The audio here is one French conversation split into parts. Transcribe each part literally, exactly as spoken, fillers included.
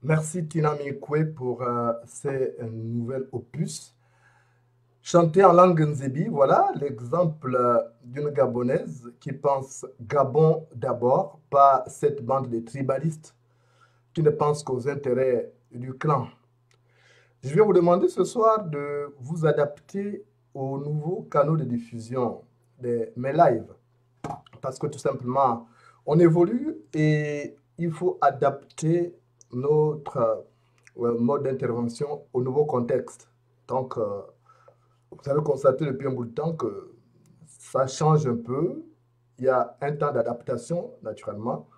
Merci Tina Mikwe pour euh, ces euh, nouvelles opus. Chanter en langue nzebi, voilà l'exemple euh, d'une Gabonaise qui pense Gabon d'abord, pas cette bande de tribalistes qui ne pensent qu'aux intérêts du clan. Je vais vous demander ce soir de vous adapter aux nouveaux canaux de diffusion de mes lives, parce que tout simplement, on évolue et il faut adapter notre euh, mode d'intervention au nouveau contexte. Donc, euh, vous avez constaté depuis un bout de temps que ça change un peu. Il y a un temps d'adaptation, naturellement,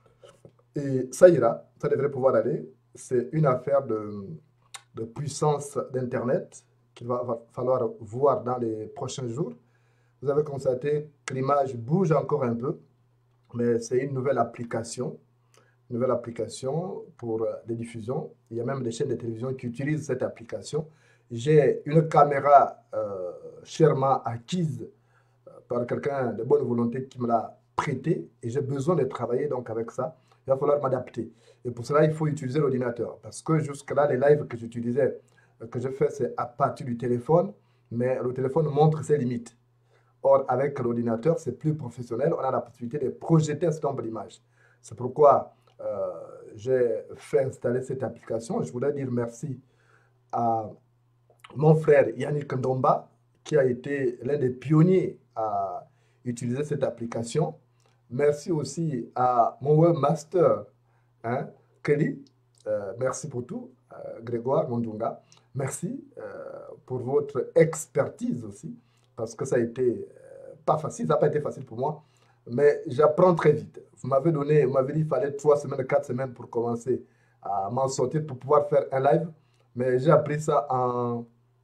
et ça ira, ça devrait pouvoir aller. C'est une affaire de, de puissance d'Internet qu'il va, va falloir voir dans les prochains jours. Vous avez constaté que l'image bouge encore un peu, mais c'est une nouvelle application, une nouvelle application pour euh, les diffusions. Il y a même des chaînes de télévision qui utilisent cette application. J'ai une caméra euh, chèrement acquise euh, par quelqu'un de bonne volonté qui me l'a prêtée et j'ai besoin de travailler donc avec ça. Il va falloir m'adapter. Et pour cela, il faut utiliser l'ordinateur. Parce que jusque-là, les lives que j'utilisais, euh, que je fais, c'est à partir du téléphone, mais le téléphone montre ses limites. Or, avec l'ordinateur, c'est plus professionnel. On a la possibilité de projeter un certain nombre d'images. C'est pourquoi euh, j'ai fait installer cette application. Je voudrais dire merci à mon frère Yannick Ndomba, qui a été l'un des pionniers à utiliser cette application. Merci aussi à mon webmaster, hein, Kelly. Euh, merci pour tout, euh, Grégoire Mondunga. Merci euh, pour votre expertise aussi, parce que ça a été euh, pas facile, ça n'a pas été facile pour moi, mais j'apprends très vite. Vous m'avez donné, vous m'avez dit qu'il fallait trois semaines, quatre semaines pour commencer à m'en sortir, pour pouvoir faire un live, mais j'ai appris ça en,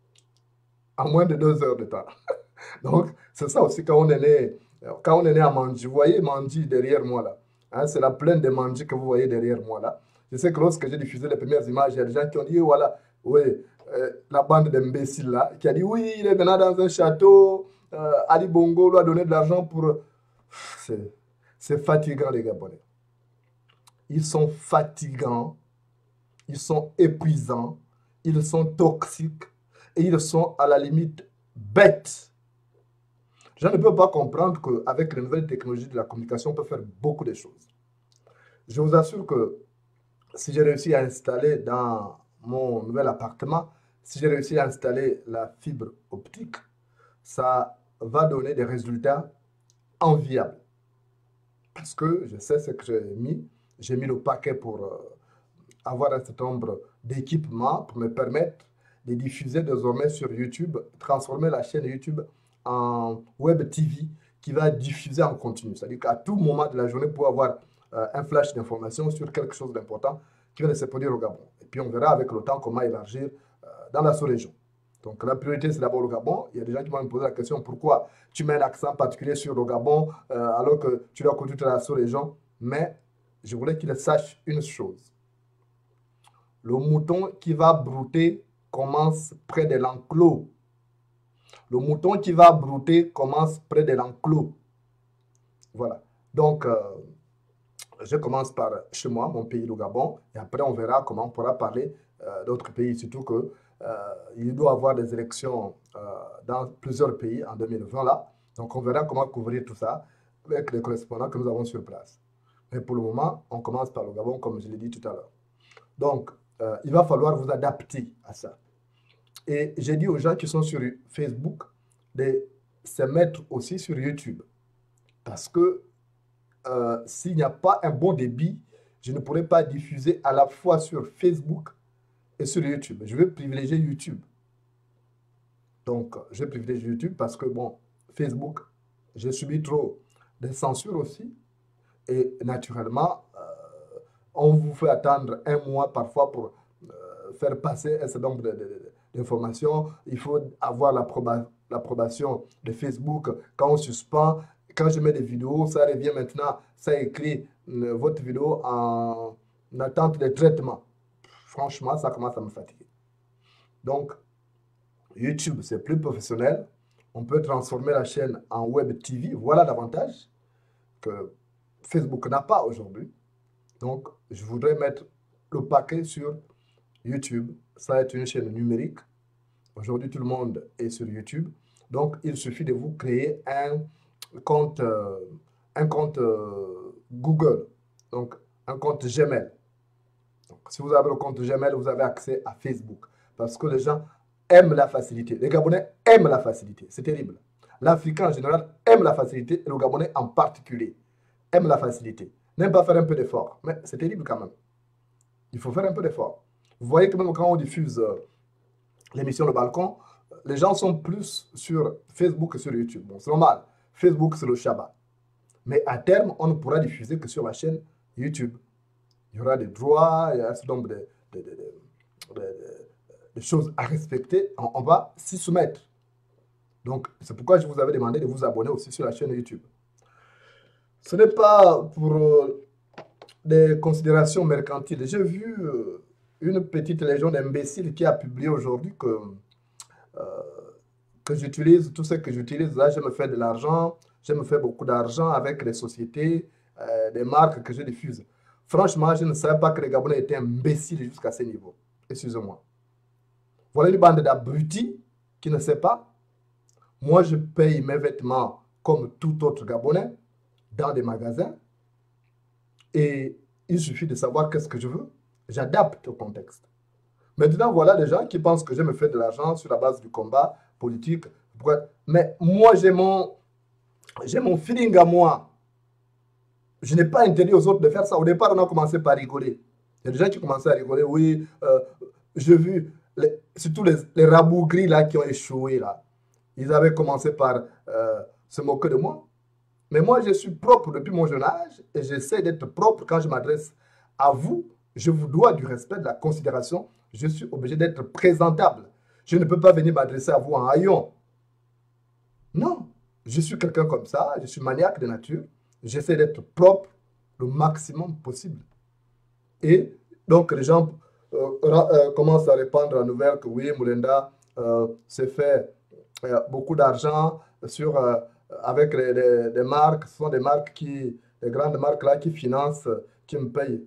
en moins de deux heures de temps. Donc, c'est ça aussi quand on est né, quand on est né à Manji. Vous voyez Manji derrière moi là. Hein, c'est la plaine de Manji que vous voyez derrière moi là. Je sais que lorsque j'ai diffusé les premières images, il y a des gens qui ont dit, voilà, oui, euh, la bande d'imbéciles là, qui a dit, oui, il est maintenant dans un château, euh, Ali Bongo lui a donné de l'argent pour... C'est, c'est fatigant les Gabonais. Ils sont fatigants, ils sont épuisants, ils sont toxiques et ils sont à la limite bêtes. Je ne peux pas comprendre qu'avec les nouvelles technologies de la communication, on peut faire beaucoup de choses. Je vous assure que si j'ai réussi à installer dans mon nouvel appartement, si j'ai réussi à installer la fibre optique, ça va donner des résultats enviables. Parce que je sais ce que j'ai mis. J'ai mis le paquet pour euh, avoir un certain nombre d'équipements pour me permettre de diffuser désormais sur YouTube, transformer la chaîne YouTube en web T V qui va diffuser en continu. C'est-à-dire qu'à tout moment de la journée, pour avoir euh, un flash d'information sur quelque chose d'important qui va se produire au Gabon. Et puis on verra avec le temps comment élargir euh, dans la sous-région. Donc la priorité, c'est d'abord le Gabon. Il y a des gens qui vont me poser la question, pourquoi tu mets un accent particulier sur le Gabon euh, alors que tu dois conduire la sous-région. Mais je voulais qu'ils sachent une chose. Le mouton qui va brouter commence près de l'enclos. Le mouton qui va brouter commence près de l'enclos. Voilà. Donc, euh, je commence par chez moi, mon pays, le Gabon, et après on verra comment on pourra parler euh, d'autres pays, surtout que euh, il doit y avoir des élections euh, dans plusieurs pays en deux mille vingt là. Donc, on verra comment couvrir tout ça avec les correspondants que nous avons sur place. Mais pour le moment, on commence par le Gabon, comme je l'ai dit tout à l'heure. Donc, euh, il va falloir vous adapter à ça. Et j'ai dit aux gens qui sont sur Facebook de se mettre aussi sur YouTube. Parce que euh, s'il n'y a pas un bon débit, je ne pourrai pas diffuser à la fois sur Facebook et sur YouTube. Je vais privilégier YouTube. Donc, je privilégie YouTube parce que, bon, Facebook, j'ai subi trop de censure aussi. Et naturellement, euh, on vous fait attendre un mois parfois pour euh, faire passer un certain nombre d'informations. Il faut avoir l'approbation de Facebook. Quand on suspend, quand je mets des vidéos, ça revient maintenant, ça écrit euh, votre vidéo en attente de traitement. Franchement, ça commence à me fatiguer. Donc, YouTube, c'est plus professionnel. On peut transformer la chaîne en web T V. Voilà l'avantage que Facebook n'a pas aujourd'hui. Donc, je voudrais mettre le paquet sur YouTube, ça est une chaîne numérique. Aujourd'hui, tout le monde est sur YouTube. Donc, il suffit de vous créer un compte, euh, un compte euh, Google, donc un compte Gmail. Donc, si vous avez le compte Gmail, vous avez accès à Facebook. Parce que les gens aiment la facilité. Les Gabonais aiment la facilité. C'est terrible. L'Africain en général aime la facilité et le Gabonais en particulier aime la facilité. N'aime pas faire un peu d'effort. Mais c'est terrible quand même. Il faut faire un peu d'effort. Vous voyez que même quand on diffuse euh, l'émission Le Balcon, les gens sont plus sur Facebook que sur YouTube. Bon, c'est normal. Facebook, c'est le Shabbat. Mais à terme, on ne pourra diffuser que sur la chaîne YouTube. Il y aura des droits, il y a un certain nombre de, de, de, de, de, de choses à respecter. On, on va s'y soumettre. Donc, c'est pourquoi je vous avais demandé de vous abonner aussi sur la chaîne YouTube. Ce n'est pas pour euh, des considérations mercantiles. J'ai vu euh, une petite légion d'imbéciles qui a publié aujourd'hui que, euh, que j'utilise, tout ce que j'utilise là, je me fais de l'argent, je me fais beaucoup d'argent avec les sociétés, euh, des marques que je diffuse. Franchement, je ne savais pas que les Gabonais étaient imbéciles jusqu'à ce niveau. Excusez-moi. Voilà une bande d'abrutis qui ne sait pas. Moi, je paye mes vêtements comme tout autre Gabonais dans des magasins. Et il suffit de savoir qu'est-ce que je veux. J'adapte au contexte. Maintenant, voilà des gens qui pensent que je me fais de l'argent sur la base du combat politique. Mais moi, j'ai mon, j'ai mon feeling à moi. Je n'ai pas interdit aux autres de faire ça. Au départ, on a commencé par rigoler. Il y a des gens qui commençaient à rigoler. Oui, euh, j'ai vu, les, surtout les, les rabougris là qui ont échoué là. Ils avaient commencé par euh, se moquer de moi. Mais moi, je suis propre depuis mon jeune âge et j'essaie d'être propre quand je m'adresse à vous. Je vous dois du respect, de la considération. Je suis obligé d'être présentable. Je ne peux pas venir m'adresser à vous en haillon. Non, je suis quelqu'un comme ça. Je suis maniaque de nature. J'essaie d'être propre le maximum possible. Et donc, les gens euh, euh, commencent à répandre la nouvelle que oui, Moulenda euh, s'est fait euh, beaucoup d'argent sur... Euh, avec les, les, les marques, ce sont des marques qui, les grandes marques là qui financent, qui me payent.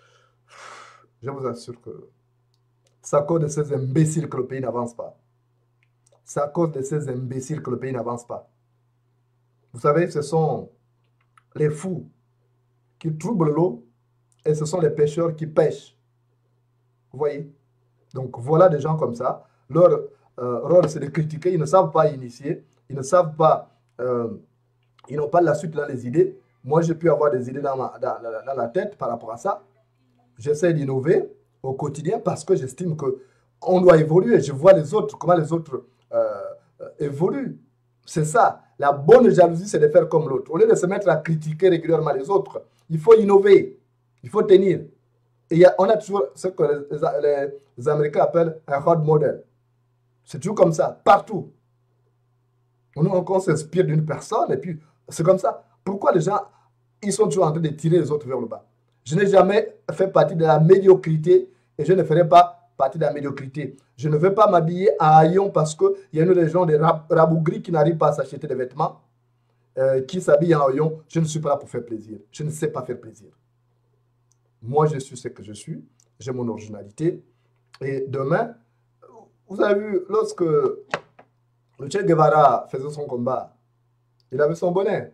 Je vous assure que c'est à cause de ces imbéciles que le pays n'avance pas. C'est à cause de ces imbéciles que le pays n'avance pas. Vous savez, ce sont les fous qui troublent l'eau et ce sont les pêcheurs qui pêchent. Vous voyez? Donc voilà des gens comme ça. Leur euh, rôle, c'est de critiquer. Ils ne savent pas initier. Ils ne savent pas... Euh, ils n'ont pas la suite dans les idées. Moi, j'ai pu avoir des idées dans, ma, dans, dans, dans la tête par rapport à ça. J'essaie d'innover au quotidien parce que j'estime qu'on doit évoluer. Je vois les autres, comment les autres euh, euh, évoluent. C'est ça. La bonne jalousie, c'est de faire comme l'autre. Au lieu de se mettre à critiquer régulièrement les autres, il faut innover. Il faut tenir. Et il y a, on a toujours ce que les, les, les Américains appellent un role model. C'est toujours comme ça, partout. On, on s'inspire d'une personne et puis c'est comme ça. Pourquoi les gens, ils sont toujours en train de tirer les autres vers le bas? Je n'ai jamais fait partie de la médiocrité et je ne ferai pas partie de la médiocrité. Je ne veux pas m'habiller en haillons parce qu'il y a une des gens, des rabougris qui n'arrivent pas à s'acheter des vêtements, euh, qui s'habillent en haillons. Je ne suis pas là pour faire plaisir. Je ne sais pas faire plaisir. Moi, je suis ce que je suis. J'ai mon originalité. Et demain, vous avez vu, lorsque le Che Guevara faisait son combat, il avait son bonnet.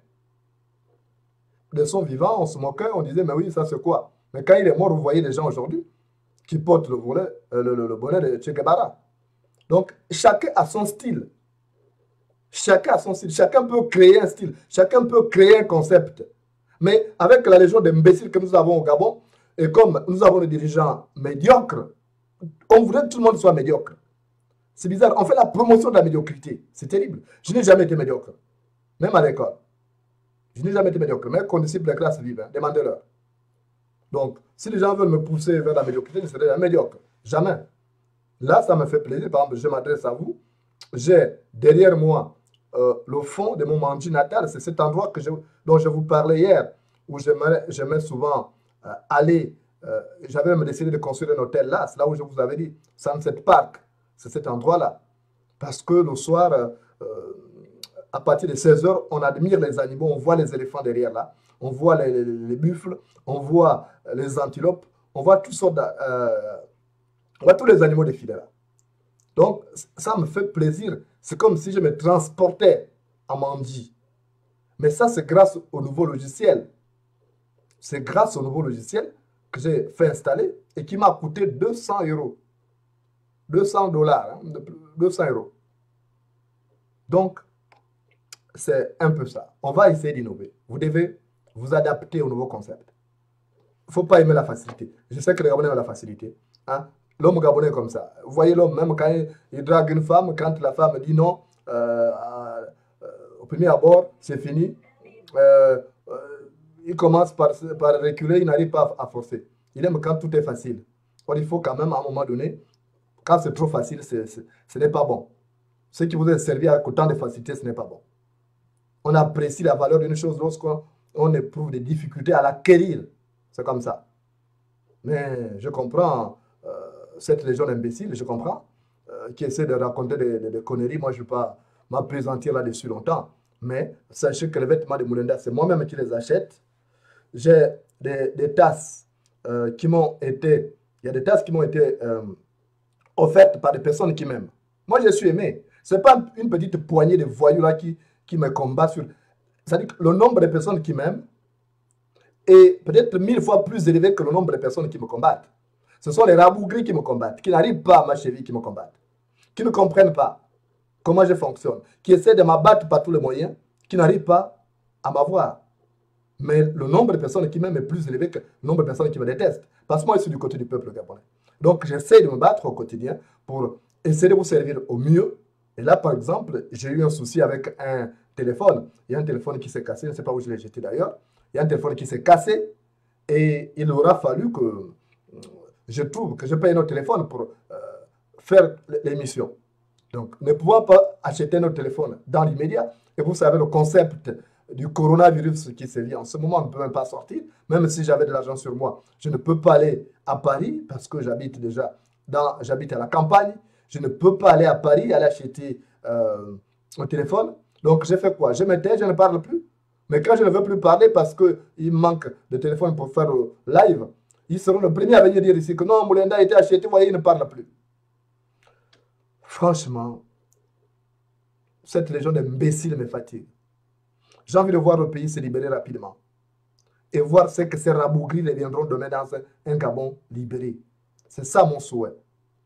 De son vivant, on se moquait, on disait, mais oui, ça c'est quoi? Mais quand il est mort, vous voyez les gens aujourd'hui qui portent le bonnet, le, le, le bonnet de Che Guevara. Donc, chacun a son style. Chacun a son style. Chacun peut créer un style. Chacun peut créer un concept. Mais avec la légion d'imbéciles que nous avons au Gabon, et comme nous avons des dirigeants médiocres, on voudrait que tout le monde soit médiocre. C'est bizarre. On fait la promotion de la médiocrité. C'est terrible. Je n'ai jamais été médiocre. Même à l'école. Je n'ai jamais été médiocre. Mais qu'on disciple les classes vives. Hein. Demandez-leur. Donc, si les gens veulent me pousser vers la médiocrité, je serai médiocre. Jamais. Là, ça me fait plaisir. Par exemple, je m'adresse à vous. J'ai derrière moi euh, le fond de mon Mandji natal. C'est cet endroit que je, dont je vous parlais hier, où j'aimais souvent euh, aller. Euh, J'avais même décidé de construire un hôtel là. C'est là où je vous avais dit. Sunset Park. C'est cet endroit-là. Parce que le soir, euh, à partir de seize heures, on admire les animaux. On voit les éléphants derrière là. On voit les, les, les buffles. On voit les antilopes. On voit toutes sortes On voit tous les animaux défiler là. Donc, ça me fait plaisir. C'est comme si je me transportais à Mandi. Mais ça, c'est grâce au nouveau logiciel. C'est grâce au nouveau logiciel que j'ai fait installer et qui m'a coûté deux cents euros. deux cents dollars, hein, deux cents euros. Donc, c'est un peu ça. On va essayer d'innover. Vous devez vous adapter au nouveau concept. Il ne faut pas aimer la facilité. Je sais que les Gabonais aiment la facilité. Hein? L'homme gabonais est comme ça. Vous voyez l'homme, même quand il, il drague une femme, quand la femme dit non, euh, euh, au premier abord, c'est fini. Euh, euh, il commence par, par reculer, il n'arrive pas à, à forcer. Il aime quand tout est facile. Or, il faut quand même, à un moment donné, quand c'est trop facile, c'est, c'est, ce n'est pas bon. Ce qui vous est servi avec autant de facilité, ce n'est pas bon. On apprécie la valeur d'une chose lorsqu'on on éprouve des difficultés à l'acquérir. C'est comme ça. Mais je comprends euh, cette légion d'imbéciles, je comprends, euh, qui essaie de raconter des, des, des conneries. Moi, je ne vais pas m'apaisantir là-dessus longtemps. Mais sachez que les vêtements de Moulenda, c'est moi-même qui les achète. J'ai des, des tasses euh, qui m'ont été... Il y a des tasses qui m'ont été euh, offertes par des personnes qui m'aiment. Moi, je suis aimé. Ce n'est pas une petite poignée de voyous là qui, qui me combattent sur... C'est-à-dire que le nombre de personnes qui m'aiment est peut-être mille fois plus élevé que le nombre de personnes qui me combattent. Ce sont les rabougris qui me combattent, qui n'arrivent pas à ma cheville, qui me combattent, qui ne comprennent pas comment je fonctionne, qui essaient de m'abattre par tous les moyens, qui n'arrivent pas à m'avoir. Mais le nombre de personnes qui m'aiment est plus élevé que le nombre de personnes qui me détestent. Parce que moi, je suis du côté du peuple gabonais. Donc, j'essaie de me battre au quotidien pour essayer de vous servir au mieux. Et là, par exemple, j'ai eu un souci avec un téléphone. Il y a un téléphone qui s'est cassé, je ne sais pas où je l'ai jeté d'ailleurs. Il y a un téléphone qui s'est cassé et il aura fallu que je trouve que je paye notre téléphone pour euh, faire l'émission. Donc, ne pouvons pas acheter notre téléphone dans l'immédiat. Et vous savez, le concept du coronavirus qui sévit en ce moment, on ne peut même pas sortir. Même si j'avais de l'argent sur moi, je ne peux pas aller à Paris parce que j'habite déjà dans, j'habite à la campagne. Je ne peux pas aller à Paris, aller acheter euh, un téléphone. Donc, j'ai fait quoi? Je me tais, je ne parle plus. Mais quand je ne veux plus parler parce qu'il manque de téléphone pour faire le live, ils seront les premiers à venir dire ici que non, Moulenda a été acheté, vous voyez, il ne parle plus. Franchement, cette légion d'imbéciles me fatigue. J'ai envie de voir le pays se libérer rapidement. Et voir ce que ces rabougris deviendront demain dans un, un Gabon libéré. C'est ça mon souhait.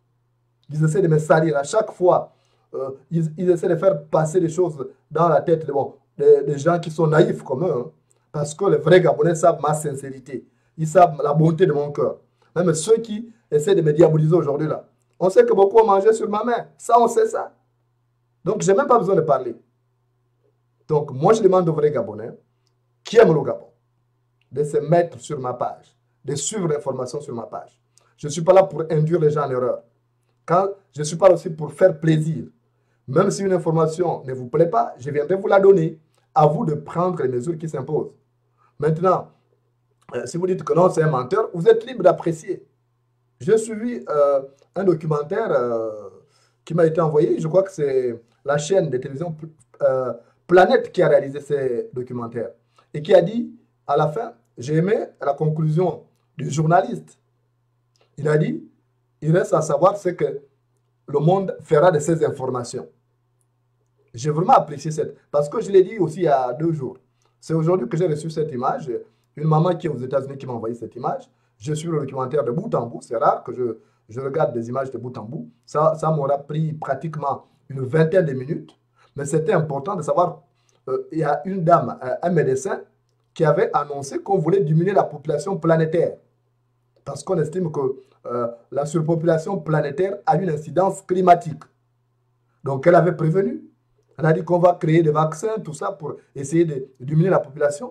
Ils essaient de me salir à chaque fois. Euh, ils, ils essaient de faire passer des choses dans la tête de, bon, des, des gens qui sont naïfs comme eux. Hein, parce que les vrais Gabonais savent ma sincérité. Ils savent la bonté de mon cœur. Même ceux qui essaient de me diaboliser aujourd'hui là. On sait que beaucoup ont mangé sur ma main. Ça, on sait ça. Donc, je n'ai même pas besoin de parler. Donc, moi, je demande aux vrais Gabonais qui aiment le Gabon de se mettre sur ma page, de suivre l'information sur ma page. Je ne suis pas là pour induire les gens en erreur. Quand je suis pas là aussi pour faire plaisir. Même si une information ne vous plaît pas, je viendrai vous la donner. À vous de prendre les mesures qui s'imposent. Maintenant, euh, si vous dites que non, c'est un menteur, vous êtes libre d'apprécier. J'ai suivi euh, un documentaire euh, qui m'a été envoyé. Je crois que c'est la chaîne de télévision euh, Planète qui a réalisé ces documentaires. Et qui a dit, à la fin, j'ai aimé la conclusion du journaliste. Il a dit, il reste à savoir ce que le monde fera de ces informations. J'ai vraiment apprécié cette... Parce que je l'ai dit aussi il y a deux jours. C'est aujourd'hui que j'ai reçu cette image. Une maman qui est aux États-Unis qui m'a envoyé cette image. Je suis le documentaire de bout en bout. C'est rare que je, je regarde des images de bout en bout. Ça, ça m'aura pris pratiquement une vingtaine de minutes. Mais c'était important de savoir... Euh, il y a une dame, un médecin, qui avait annoncé qu'on voulait diminuer la population planétaire. Parce qu'on estime que euh, la surpopulation planétaire a une incidence climatique. Donc elle avait prévenu. Elle a dit qu'on va créer des vaccins, tout ça, pour essayer de diminuer la population.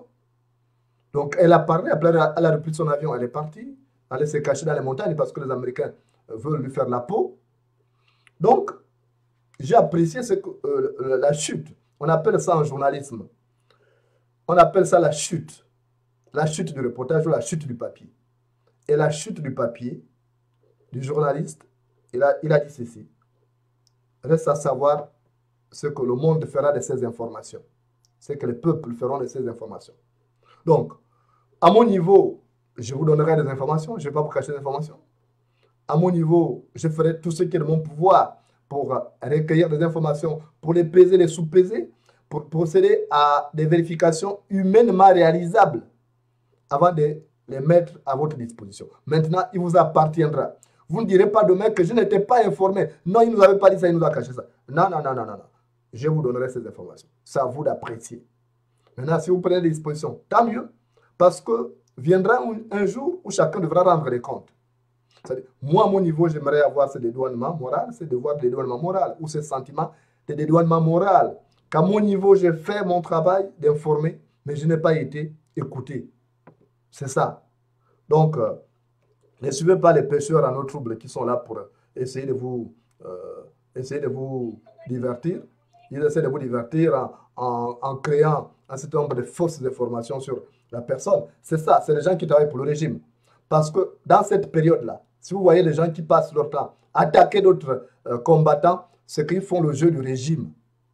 Donc elle a parlé, après elle a repris son avion, elle est partie. Elle s'est cachée dans les montagnes parce que les Américains veulent lui faire la peau. Donc, j'ai apprécié ce que, euh, la chute. On appelle ça en journalisme. On appelle ça la chute. La chute du reportage ou la chute du papier. Et la chute du papier, du journaliste, il a, il a dit ceci. Reste à savoir ce que le monde fera de ces informations. Ce que les peuples feront de ces informations. Donc, à mon niveau, je vous donnerai des informations. Je ne vais pas vous cacher des informations. à mon niveau, je ferai tout ce qui est de mon pouvoir pour recueillir des informations, pour les peser, les sous-peser, pour procéder à des vérifications humainement réalisables avant de les mettre à votre disposition. Maintenant, il vous appartiendra. Vous ne direz pas demain que je n'étais pas informé. Non, il ne nous avait pas dit ça, il nous a caché ça. Non, non, non, non, non, non. Je vous donnerai ces informations. C'est à vous d'apprécier. Maintenant, si vous prenez des dispositions, tant mieux, parce que viendra un, un jour où chacun devra rendre des comptes. Moi, à mon niveau, j'aimerais avoir ce dédouanement moral, ce devoir de dédouanement moral, ou ce sentiment de dédouanement moral. Qu'à mon niveau, j'ai fait mon travail d'informer, mais je n'ai pas été écouté. C'est ça. Donc, euh, ne suivez pas les pêcheurs en eau trouble qui sont là pour essayer de vous, euh, essayer de vous divertir. Ils essaient de vous divertir en, en, en créant un certain nombre de fausses informations sur la personne. C'est ça, c'est les gens qui travaillent pour le régime. Parce que dans cette période-là, si vous voyez les gens qui passent leur temps à attaquer d'autres euh, combattants, c'est qu'ils font le jeu du régime.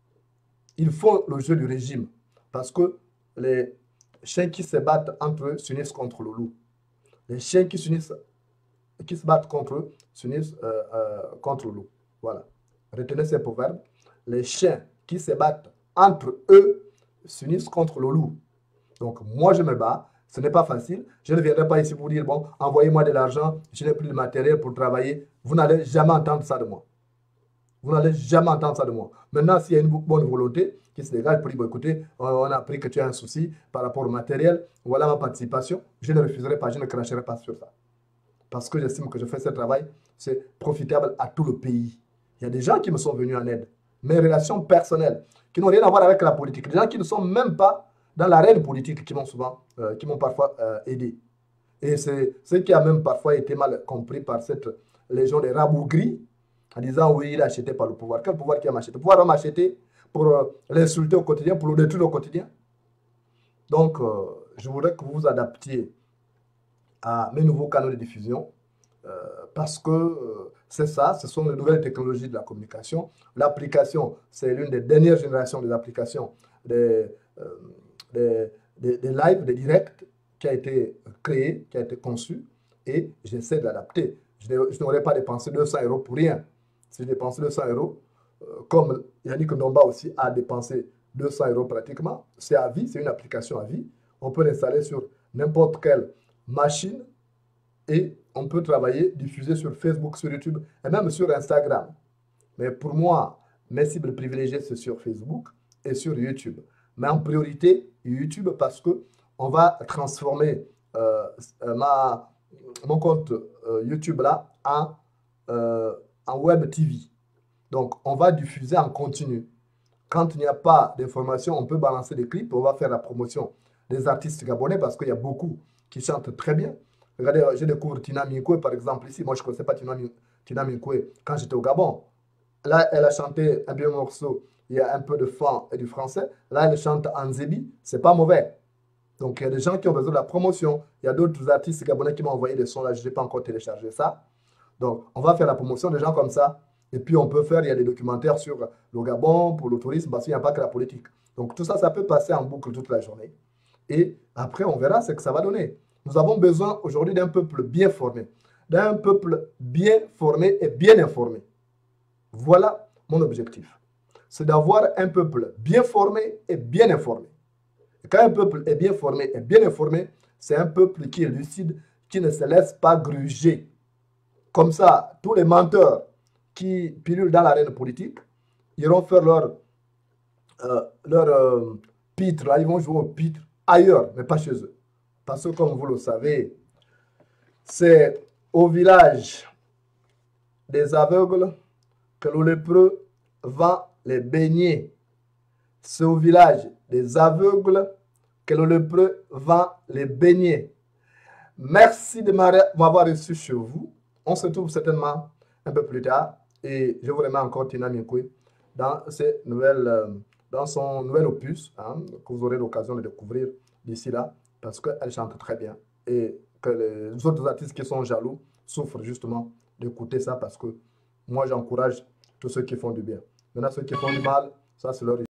Ils font le jeu du régime. Parce que les chiens qui se battent entre eux s'unissent contre le loup. Les chiens qui s'unissent, qui se battent contre eux s'unissent euh, euh, contre le loup. Voilà. Retenez ces proverbes. Les chiens qui se battent entre eux s'unissent contre le loup. Donc, moi, je me bats. Ce n'est pas facile. Je ne viendrai pas ici pour dire, bon, envoyez-moi de l'argent, je n'ai plus de matériel pour travailler. Vous n'allez jamais entendre ça de moi. Vous n'allez jamais entendre ça de moi. Maintenant, s'il y a une bonne volonté qui se dégage pour dire, bon, écoutez, on a appris que tu as un souci par rapport au matériel, voilà ma participation, je ne refuserai pas, je ne cracherai pas sur ça. Parce que j'estime que je fais ce travail, c'est profitable à tout le pays. Il y a des gens qui me sont venus en aide. Mes relations personnelles, qui n'ont rien à voir avec la politique. Des gens qui ne sont même pas dans l'arène politique, qui m'ont souvent, euh, qui m'ont parfois euh, aidé. Et c'est ce qui a même parfois été mal compris par cette légion des rabougris, en disant oui, il a acheté par le pouvoir. Quel pouvoir qui a acheté? Le pouvoir va m'acheter pour euh, l'insulter au quotidien, pour le détruire au quotidien. Donc, euh, je voudrais que vous vous adaptiez à mes nouveaux canaux de diffusion, euh, parce que euh, c'est ça, ce sont les nouvelles technologies de la communication. L'application, c'est l'une des dernières générations des applications, des, euh, des, des, des lives, des directs qui a été créé, qui a été conçu, et j'essaie de l'adapter. Je n'aurais pas dépensé deux cents euros pour rien. Si je dépensais deux cents euros, euh, comme Yannick Ndomba aussi a dépensé deux cents euros pratiquement, c'est à vie, c'est une application à vie. On peut l'installer sur n'importe quelle machine et on peut travailler, diffuser sur Facebook, sur YouTube et même sur Instagram. Mais pour moi, mes cibles privilégiées, c'est sur Facebook et sur YouTube. Mais en priorité, YouTube parce que on va transformer euh, ma, mon compte euh, YouTube là en, euh, en Web T V. Donc, on va diffuser en continu. Quand il n'y a pas d'information, on peut balancer des clips, on va faire la promotion des artistes gabonais parce qu'il y a beaucoup qui chantent très bien. Regardez, je découvre Tina Minkwe par exemple ici. Moi, je ne connaissais pas Tina, Tina Minkwe quand j'étais au Gabon. Là, elle a chanté un bien morceau. Il y a un peu de fan et du français. Là, elle chante en zébi. C'est pas mauvais. Donc, il y a des gens qui ont besoin de la promotion. Il y a d'autres artistes gabonais qui m'ont envoyé des sons. Là, je n'ai pas encore téléchargé ça. Donc, on va faire la promotion des gens comme ça. Et puis, on peut faire, il y a des documentaires sur le Gabon, pour le tourisme, parce qu'il n'y a pas que la politique. Donc, tout ça, ça peut passer en boucle toute la journée. Et après, on verra ce que ça va donner. Nous avons besoin aujourd'hui d'un peuple bien formé, d'un peuple bien formé et bien informé. Voilà mon objectif. C'est d'avoir un peuple bien formé et bien informé. Et quand un peuple est bien formé et bien informé, c'est un peuple qui est lucide, qui ne se laisse pas gruger. Comme ça, tous les menteurs qui pilulent dans l'arène politique iront faire leur, euh, leur euh, pitre, là, ils vont jouer au pitre ailleurs, mais pas chez eux. Parce que comme vous le savez, c'est au village des aveugles que le lépreux vend les beignets. C'est au village des aveugles que le lépreux vend les beignets. Merci de m'avoir reçu chez vous. On se retrouve certainement un peu plus tard. Et je vous remets encore Tina Minkwe dans, ces nouvelles, euh, dans son nouvel opus, hein, que vous aurez l'occasion de découvrir d'ici là, parce qu'elle chante très bien. Et que les autres artistes qui sont jaloux souffrent justement d'écouter ça, parce que moi j'encourage tous ceux qui font du bien. Maintenant, ceux qui font du mal, ça c'est leur